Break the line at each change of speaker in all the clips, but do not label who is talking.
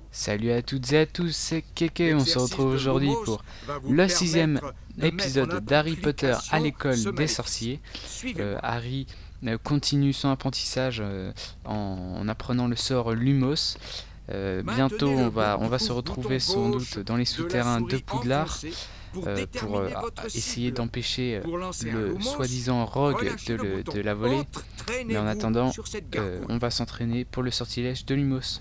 Salut à toutes et à tous, c'est Keke, on se retrouve aujourd'hui pour le sixième épisode d'Harry Potter à l'école des sorciers. Harry continue son apprentissage en apprenant le sort Lumos. Bientôt on va se retrouver sans doute dans les souterrains de Poudlard pour essayer d'empêcher le soi-disant rogue de la voler. Mais en attendant, on va s'entraîner pour le sortilège de Lumos.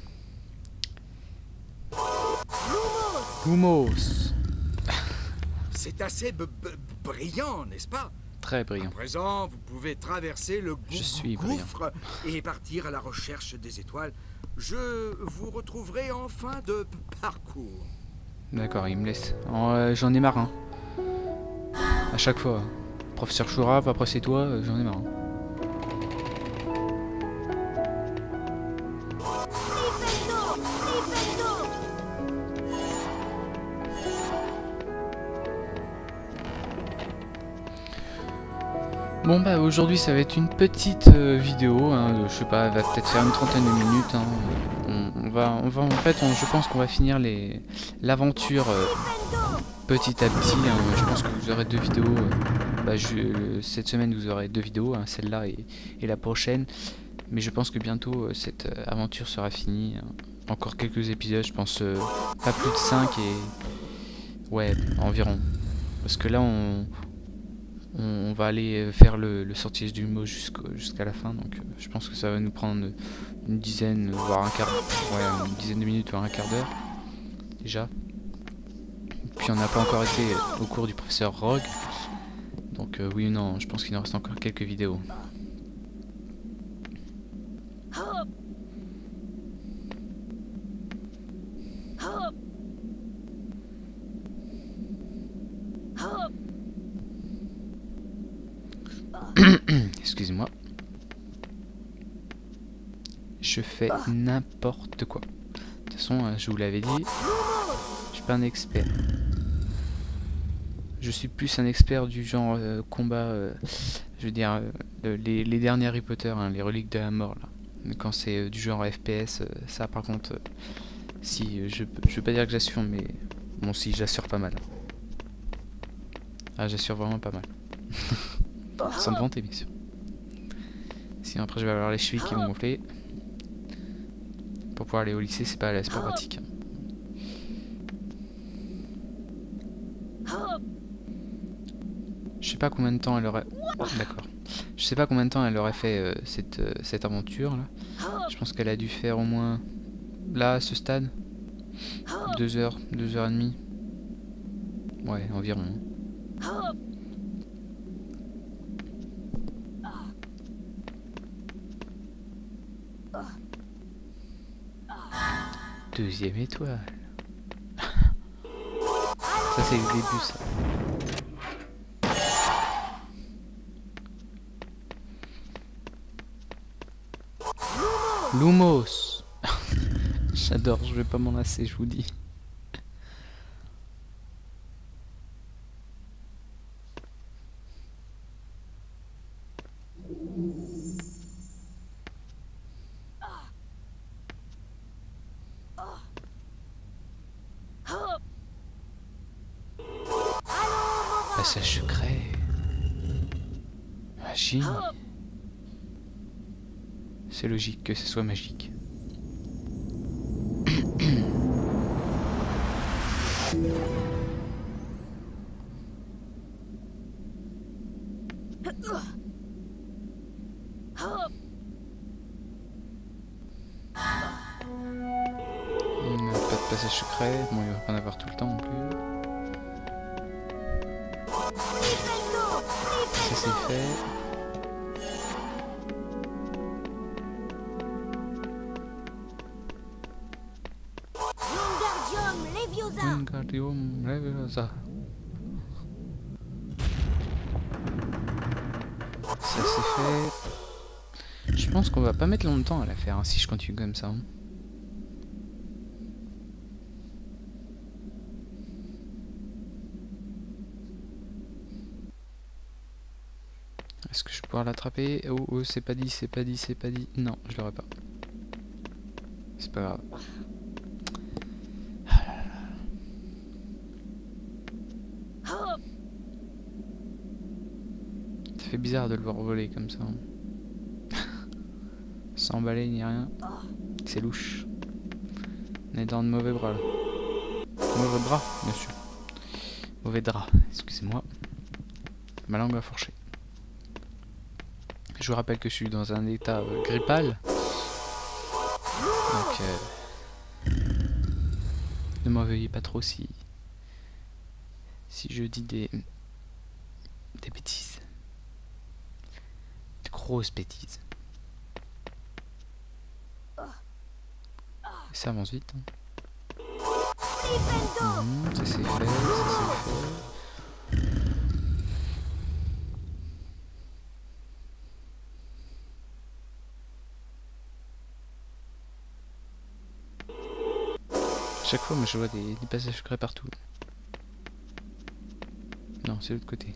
Lumos.
C'est assez brillant, n'est-ce pas?
Très
À
brillant.
présent, vous pouvez traverser le
Je suis brillant.
gouffre et partir à la recherche des étoiles. Je vous retrouverai en fin de parcours.
D'accord, il me laisse. J'en ai marre, hein. À chaque fois. Professeur Chourave, après c'est toi, j'en ai marre. Hein. Bon bah aujourd'hui ça va être une petite vidéo, hein, je sais pas, elle va peut-être faire une trentaine de minutes. Hein. En fait, je pense qu'on va finir l'aventure petit à petit. Hein. Je pense que vous aurez deux vidéos. Cette semaine vous aurez deux vidéos, hein, celle-là et la prochaine. Mais je pense que bientôt cette aventure sera finie. Hein. Encore quelques épisodes, je pense pas plus de 5 et ouais environ. Parce que là on va aller faire le sortilège du mot jusqu'à la fin, donc je pense que ça va nous prendre une dizaine, voire un quart, ouais, une dizaine de minutes, voire un quart d'heure, déjà. Puis on n'a pas encore été au cours du professeur Rogue, donc oui ou non, je pense qu'il nous reste encore quelques vidéos. Excusez-moi. Je fais n'importe quoi. De toute façon, je vous l'avais dit, je suis pas un expert. Je suis plus un expert du genre combat, je veux dire, les derniers Harry Potter, hein, les reliques de la mort, là. Quand c'est du genre FPS, ça par contre, si, je veux pas dire que j'assure, mais bon, si, j'assure pas mal. Ah, j'assure vraiment pas mal. Sans me vanter, bien sûr. Sinon après je vais avoir les chevilles qui vont gonfler. Pour pouvoir aller au lycée, c'est pas pratique. Je sais pas combien de temps elle aurait... D'accord. Je sais pas combien de temps elle aurait fait cette aventure là. Je pense qu'elle a dû faire au moins... Là, à ce stade 2 heures, 2 heures et demie. Ouais, environ. Deuxième étoile. Ça c'est le début ça. Lumos. J'adore, je vais pas m'en lasser, je vous dis. Passage secret. Magie. C'est logique que ce soit magique. Pas de passage secret, bon il va pas en avoir tout le temps non plus. Ça c'est fait. Wingardium Leviosa. Ça c'est fait. Je pense qu'on va pas mettre longtemps à la faire hein, si je continue comme ça. Hein. Est-ce que je vais pouvoir l'attraper? Oh, oh, c'est pas dit, c'est pas dit, c'est pas dit. Non, je l'aurai pas. C'est pas grave. Ça fait bizarre de le voir voler comme ça. Sans emballer ni rien. C'est louche. On est dans de mauvais bras là. Mauvais bras, bien sûr. Mauvais drap, excusez-moi. Ma langue a fourché. Je vous rappelle que je suis dans un état grippal. Donc ne m'en veuillez pas trop si je dis des bêtises. De grosses bêtises. Ça avance vite. Hein. Ça c'est fait, ça c'est fait. Chaque fois, moi je vois des passages secrets partout. Non, c'est l'autre côté.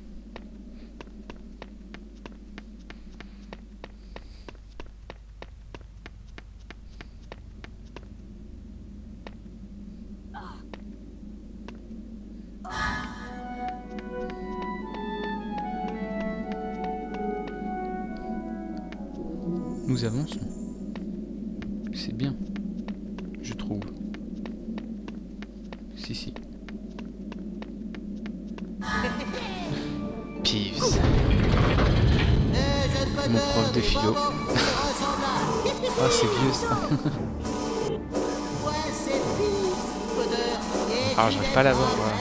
Nous avançons. C'est bien, je trouve. Si. Peeves. Mon prof de philo. Oh, c'est vieux ça. Ah, j'arrive pas à la voir. Voilà.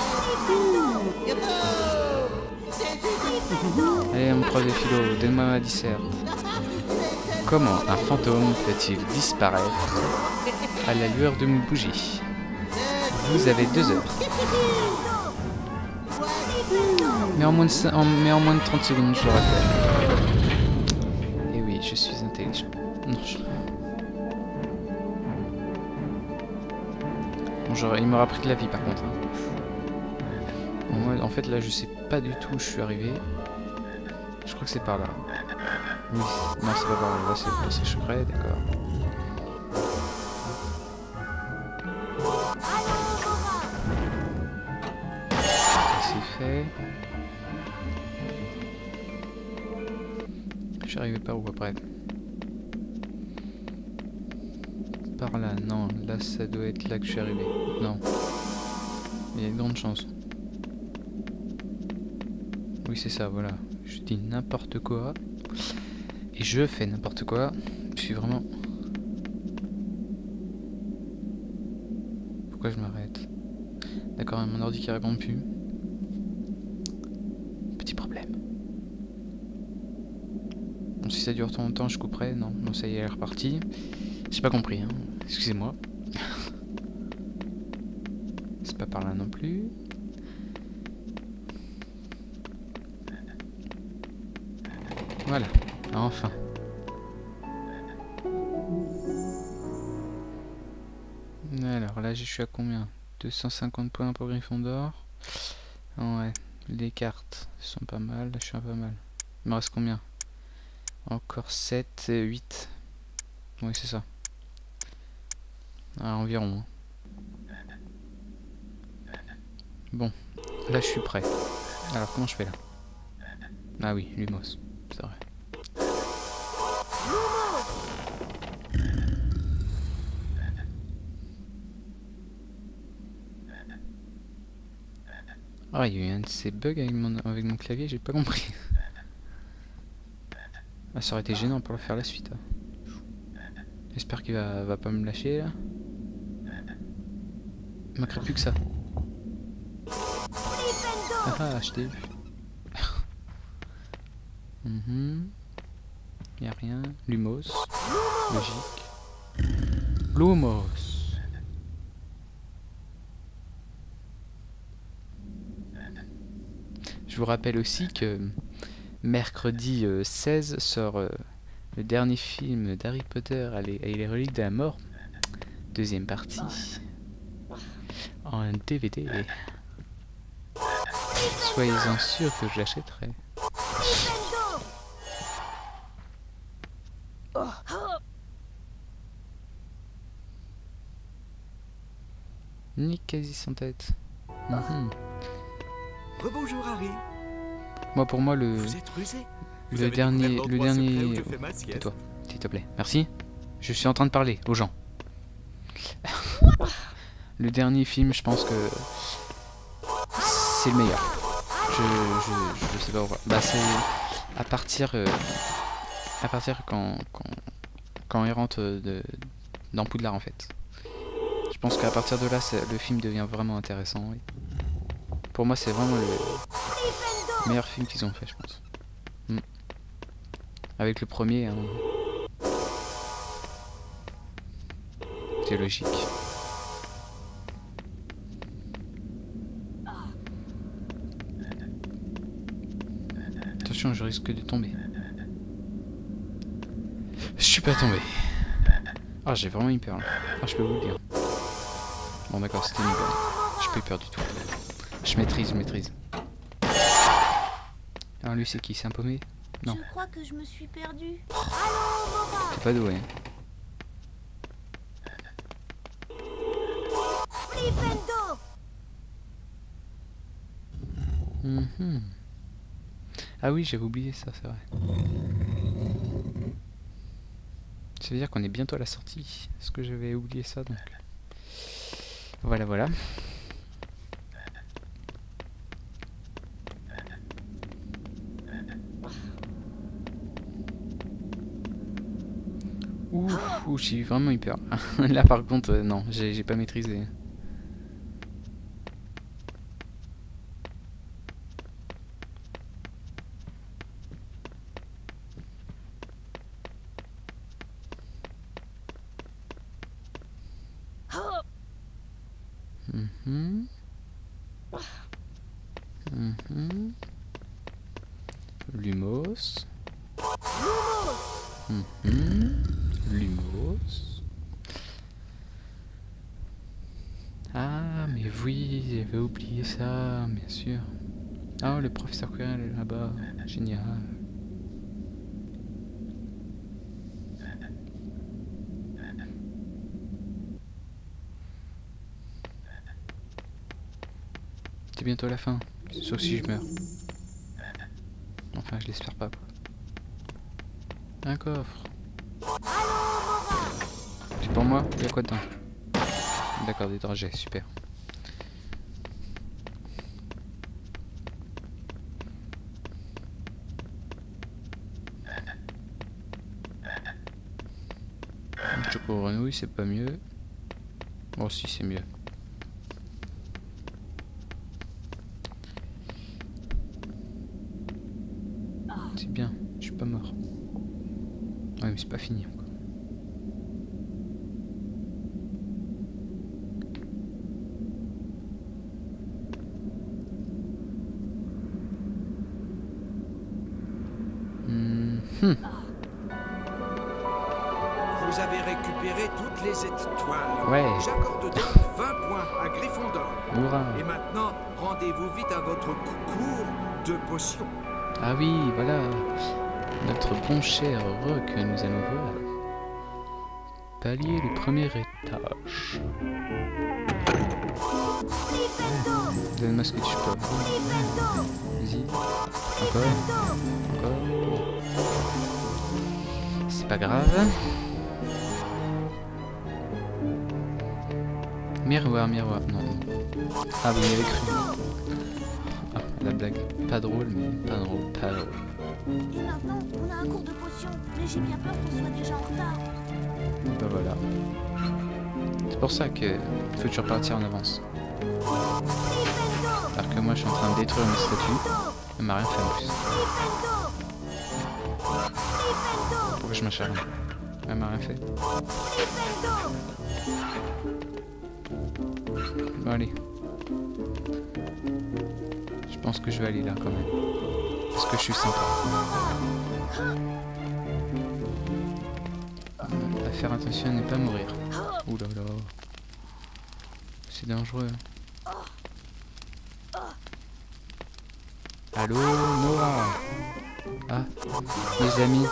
Allez, mon prof de philo, donne-moi ma disserte. Comment un fantôme peut-il disparaître à la lueur de mon bougie? Vous avez 2 heures. Mais en moins de 30 secondes, je l'aurais fait. Et oui, je suis intelligent. Non, bon, il m'aura pris de la vie par contre. Hein. Bon, moi, en fait, là, je sais pas du tout où je suis arrivé. Je crois que c'est par là. Oui, non, c'est pas par là. Là, c'est le passage secret, d'accord. C'est fait. Je suis arrivé par où après? Par là, non. Là, ça doit être là que je suis arrivé. Non. Il y a une grande chance. Oui, c'est ça, voilà. Je dis n'importe quoi. Et je fais n'importe quoi. Je suis vraiment... Pourquoi je m'arrête? D'accord, mon ordi qui répond plus. Petit problème. Bon, si ça dure tant longtemps, je couperai. Non, non, ça y est, elle est repartie. J'ai pas compris, hein. Excusez-moi. C'est pas par là non plus. Voilà, enfin. Alors là, je suis à combien? 250 points pour Gryffondor. Ouais, les cartes sont pas mal. Là, je suis un pas mal. Il me reste combien? Encore 7, 8. Oui, c'est ça. Ah, environ. Bon, là, je suis prêt. Alors, comment je fais là? Ah oui, Lumos. C'est vrai. Ah, il y a eu un de ces bugs avec mon clavier, j'ai pas compris. Ah, ça aurait été gênant pour le faire la suite. J'espère qu'il va pas me lâcher là. Il manquerait plus que ça. Ah, je t'ai vu. Y a rien. Lumos. Logique. Lumos. Je vous rappelle aussi que mercredi 16 sort le dernier film d'Harry Potter et les reliques de la mort. Deuxième partie. En DVD. Soyez-en sûrs que je l'achèterai. Nick quasi sans tête.
Rebonjour Harry.
Moi pour moi le...
Vous êtes rusé.
Vous
Le
avez découvert
dernier...
l'endroit secret où je fais ma
C'est
sieste.
toi, s'il te plaît. Merci. Je suis en train de parler aux gens. Le dernier film, je pense que... c'est le meilleur. Je sais pas pourquoi. Bah c'est... À partir quand il rentre dans Poudlard en fait. Je pense qu'à partir de là, le film devient vraiment intéressant. Oui. Pour moi, c'est vraiment le meilleur film qu'ils ont fait, je pense. Avec le premier, hein, c'est logique. Attention, je risque de tomber. Je suis pas tombé. Ah, j'ai vraiment eu peur là. Ah, je peux vous le dire. Bon, d'accord, c'était une peur. J'ai pas eu peur du tout. Je maîtrise. Alors, lui, c'est qui? C'est un paumé? Non.
Je crois que je me suis perdue.
T'es pas doué. Ah oui, j'avais oublié ça, c'est vrai. Ça veut dire qu'on est bientôt à la sortie. Est-ce que j'avais oublié ça donc? Voilà, voilà. Ouh, j'ai vraiment eu peur. Là par contre, non, j'ai pas maîtrisé. Lumos. Lumos. Ah, mais oui, j'avais oublié ça, bien sûr. Ah, le professeur Quirrell est là-bas. Génial. C'est bientôt la fin, sauf si je meurs. Enfin, je l'espère pas, quoi. Un coffre. C'est pour moi? Il y a quoi dedans? D'accord, des dragées, super. Un choco grenouille, c'est pas mieux. Oh si, c'est mieux. C'est bien, je suis pas mort. Ouais, mais c'est pas fini encore.
Vous avez récupéré toutes les étoiles.
Ouais.
J'accorde donc 20 points à Gryffondor.
Hurrah.
Et maintenant, rendez-vous vite à votre cours de potions.
Ah oui, voilà. Notre bon cher Rock, nous allons voir. Palier le premier étage. Donne-moi ce que tu peux. Vas-y. Encore. C'est pas grave. Miroir. Non. Ah, vous m'avez cru. Ah, la blague. Pas drôle, mais pas drôle.
Et maintenant, on a un cours de potions, mais j'ai bien peur qu'on soit déjà en retard.
Bah voilà. C'est pour ça que faut toujours partir en avance. Alors que moi je suis en train de détruire mes statues. Elle m'a rien fait en plus. Pourquoi je m'acharne? Elle m'a rien fait. Bon allez. Je pense que je vais aller là quand même. Parce que je suis sympa. À faire attention à ne pas mourir. Ouh là là. C'est dangereux. Allô, Noah. Ah, mes amis.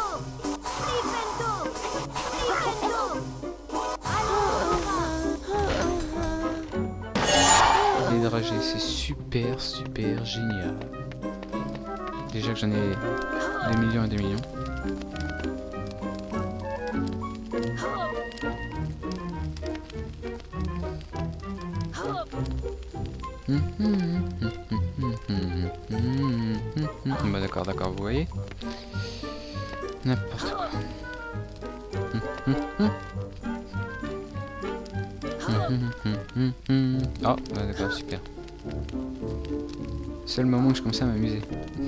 Les dragées, c'est super génial. Déjà que j'en ai Des millions et des millions. Bah d'accord, vous voyez. N'importe quoi. Oh, bah d'accord, super. C'est le moment où je commence à m'amuser.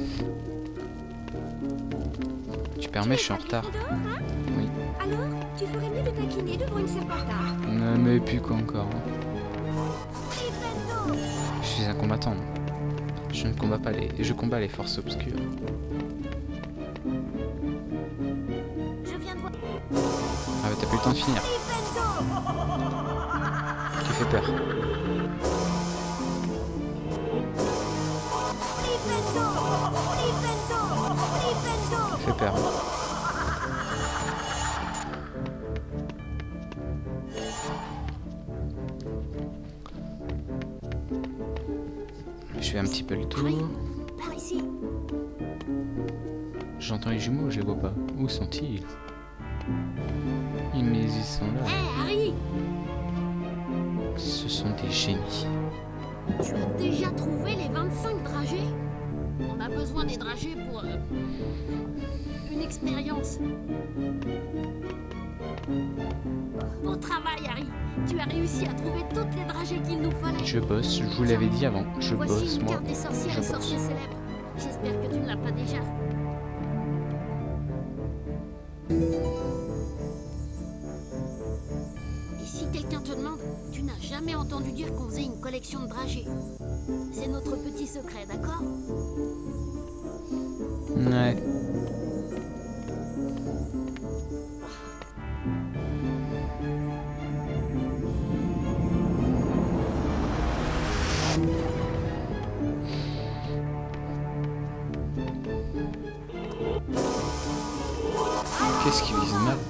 Tu permets, je suis en retard. Oui.
Alors, tu ferais mieux de taquiner devant une serpentard.
Mais plus quoi encore. Je suis un combattant. Je ne combats pas je combats les forces obscures.
Je viens de voir.
Ah bah t'as plus le temps de finir. Tu fais peur. Tu fais peur. Je fais un petit peu le tour.
Par ici.
J'entends les jumeaux, je les vois pas. Où sont-ils? Mais ils sont là.
Hé, Harry!
Ce sont des génies.
Tu as déjà trouvé les 25 dragées? On a besoin des dragées pour une expérience. Bon travail, Harry. Tu as réussi à trouver toutes les dragées qu'il nous fallait.
Je bosse, je vous l'avais dit avant. Je
Voici
bosse,
une
moi.
carte des sorcières et sorciers célèbres. J'espère que tu ne l'as pas déjà. Et si quelqu'un te demande, tu n'as jamais entendu dire qu'on faisait une collection de dragées. C'est notre petit secret, d'accord?
Ouais. Qu'est-ce qu'il vise mal?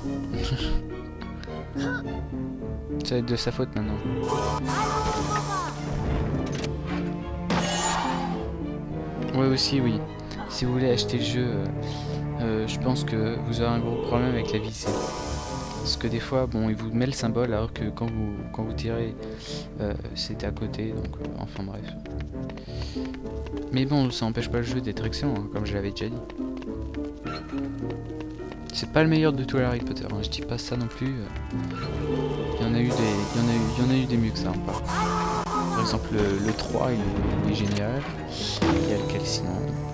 Ça va être de sa faute maintenant. Ouais aussi oui. Si vous voulez acheter le jeu, je pense que vous aurez un gros problème avec la visée. Parce que des fois, bon, il vous met le symbole alors que quand vous tirez, c'était à côté. Donc, enfin bref. Mais bon, ça n'empêche pas le jeu d'être excellent, hein, comme je l'avais déjà dit. C'est pas le meilleur de tous les Harry Potter, hein, je dis pas ça non plus. Il y en a eu des mieux que ça. Hein, par exemple, le 3 il est génial. Il y a lequel sinon?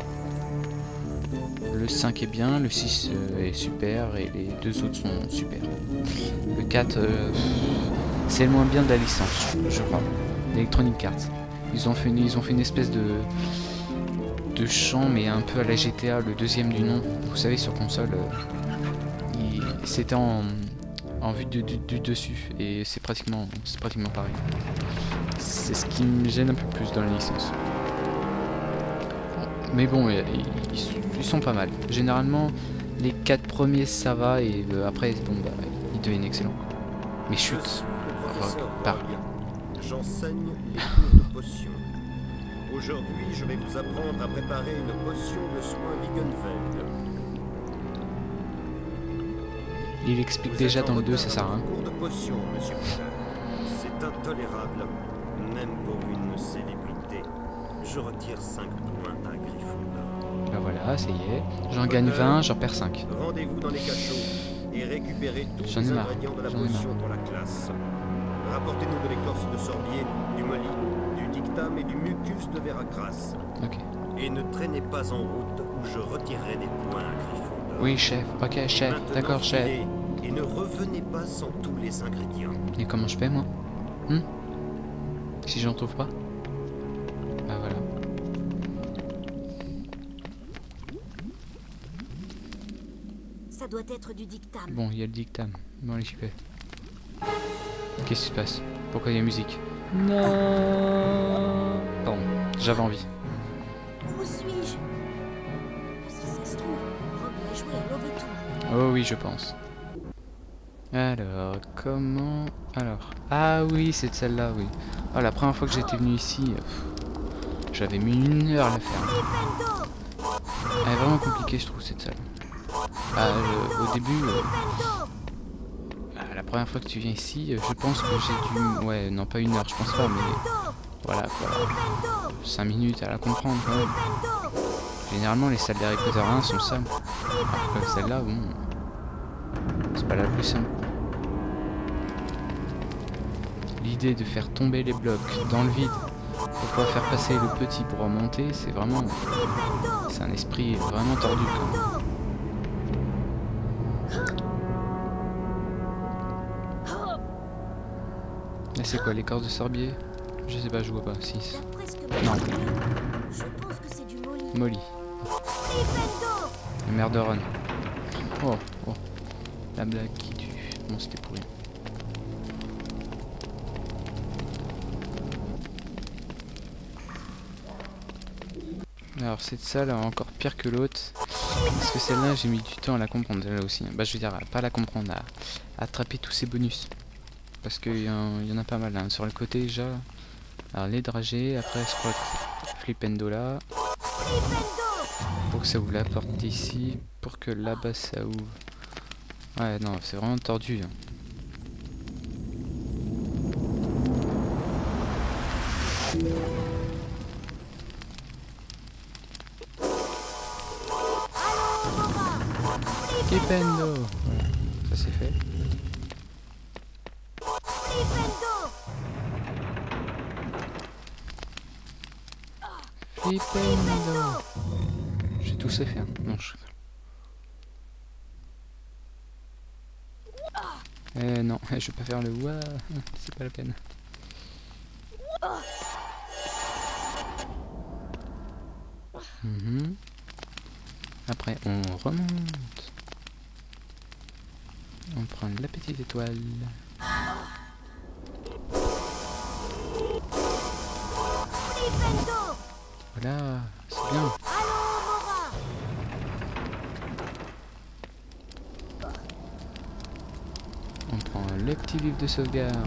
Le 5 est bien, le 6 est super et les deux autres sont super. Le 4, c'est le moins bien de la licence, je crois. Electronic Arts. Ils ont fait une espèce de chant, mais un peu à la GTA, le deuxième du nom. Vous savez, sur console, c'était en vue du dessus, et c'est pratiquement pareil. C'est ce qui me gêne un peu plus dans la licence. Mais bon, ils sont pas mal. Généralement, les 4 premiers ça va, et après, bon, bah, ils deviennent excellents. Mais chut, parle.
J'enseigne les cours de potions. Aujourd'hui, je vais vous apprendre à préparer une potion de soin Wiggenweld.
Il explique déjà dans le 2, ça sert à rien.
Cours de potion, monsieur Potter. C'est intolérable, même pour une célébrité. Je retire 5 points à Gryffondor.
Bah voilà, ça y est. J'en gagne 20, j'en perds 5.
Rendez-vous dans les cachots et récupérez tous
J'en ai
les
marre.
ingrédients de la
J'en ai
potion pour la classe. Rapportez-nous de l'écorce de sorbier, du molly, du dictame et du mucus de Veracras.
Ok.
Et ne traînez pas en route ou je retirerai des points à Gryffondor.
Oui, chef. Ok, chef.
Maintenant,
D'accord, chef.
filez et ne revenez pas sans tous les ingrédients.
Et comment je fais, moi? Si j'en trouve pas? Bah voilà.
Ça doit être du dictame.
Bon, il y a le dictame. Bon, allez, j'y vais. Qu'est-ce qui se passe? Pourquoi il y a musique? Non. Pardon, j'avais envie.
Où suis-je? Si ça se trouve, Rob va jouer à l'Ovetour.
Oh oui, je pense. Alors, comment... Alors... Ah oui, c'est de celle-là, oui. Oh, la première fois que j'étais venu ici, j'avais mis 1 heure à la faire. Elle est vraiment compliquée, je trouve, cette salle. Au début, la première fois que tu viens ici, je pense que j'ai dû... Ouais, non, pas 1 heure, je pense pas, mais... Voilà, quoi. 5 minutes à la comprendre, quand même. Généralement, les salles d'Harry Potter 1 sont simples. Alors que celle-là, bon... C'est pas la plus simple. L'idée de faire tomber les blocs dans le vide pour pouvoir faire passer le petit pour remonter, c'est vraiment... C'est un esprit vraiment tordu, quand même. Là, c'est quoi, les cordes de sorbier? Je sais pas, je vois pas. 6. Non.
Je pense que c'est du Molly.
Molly. Le maire de Ron. Oh, oh. La blague qui tue. Bon, c'était pourri. Alors, cette salle est encore pire que l'autre. Parce que celle-là, j'ai mis du temps à la comprendre. Celle-là aussi. Bah, je veux dire, pas à la comprendre, à attraper tous ces bonus. Parce qu'il y en a pas mal. Hein. Sur le côté, déjà. Alors, les dragées. Après, je crois que Flipendo là. Pour que ça ouvre la porte d'ici. Pour que là-bas, ça ouvre. Ouais, non, c'est vraiment tordu. Hein. Flipendo. Voilà, ça c'est fait. Flipendo. J'ai tout fait. Hein. Non, je... non, je vais pas faire le ouah, c'est pas la peine. Après, on remonte. On prend la petite étoile. Voilà, c'est bien. On prend le petit livre de sauvegarde.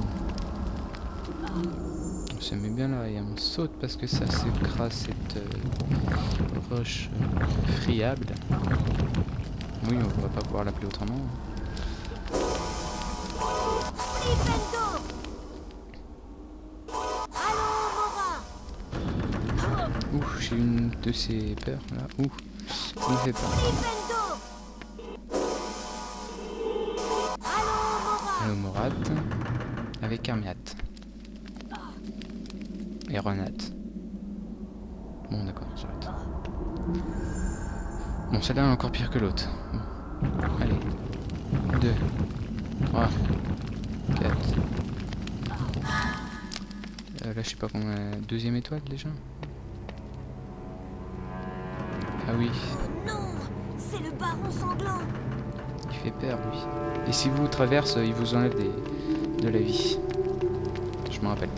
On se met bien là et on saute parce que ça s'écrase cette roche friable. Oui, on va pas pouvoir l'appeler autrement. Ouh, j'ai une de ces peurs là. Ouh, ça me fait peur. Allo Morat avec Hermiat et Ronat. Bon d'accord, j'arrête. Bon, celle-là est encore pire que l'autre. Bon. Allez, 2, 3, 4. Là je sais pas combien. 2e étoile déjà. Ah oui.
Oh non, c'est le baron sanglant.
Il fait peur lui. Et si vous traverse, il vous enlève de la vie. Je me rappelle.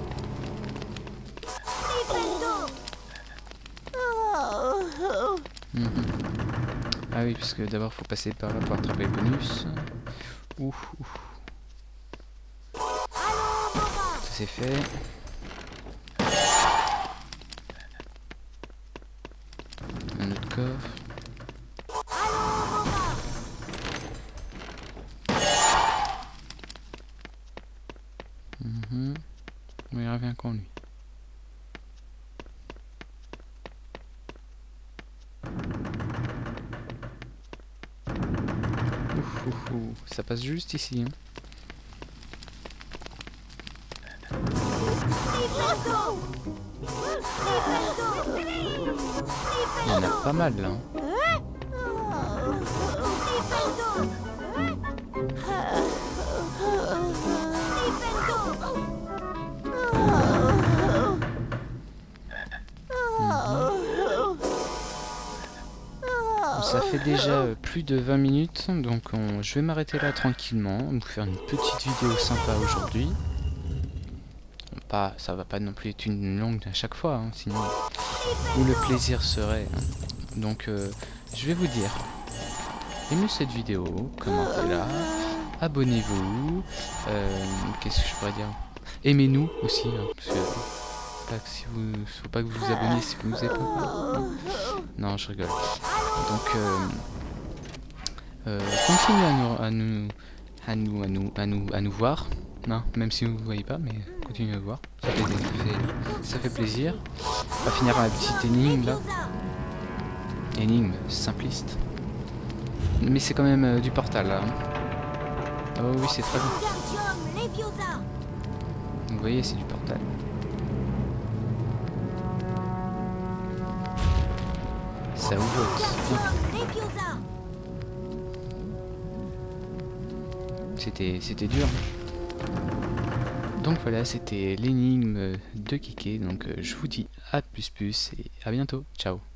Ah oui, parce que d'abord faut passer par là pour attraper le bonus. Ouh. Ça c'est fait. Un autre coffre. Il revient quand lui. Ça passe juste ici. Hein. Il y en a pas mal là. Hein. Ça fait déjà plus de 20 minutes, donc je vais m'arrêter là tranquillement, vous faire une petite vidéo sympa aujourd'hui. Ça va pas non plus être une longue à chaque fois, hein, sinon où le plaisir serait. Hein. Donc je vais vous dire, aimez cette vidéo, commentez-la, abonnez-vous, qu'est-ce que je pourrais dire, aimez-nous aussi, hein, parce que faut pas que vous vous abonniez si vous n'êtes pas. Non, je rigole. Donc continuez à nous voir, hein, même si vous ne voyez pas, mais continuez à voir, ça fait plaisir. On va finir la petite énigme là, énigme simpliste, mais c'est quand même du portal là. Oh oui, c'est très bien. Vous voyez, c'est du portal. Ça ouvre. C'était dur. Donc voilà, c'était l'énigme de Kike. Donc je vous dis à plus et à bientôt. Ciao.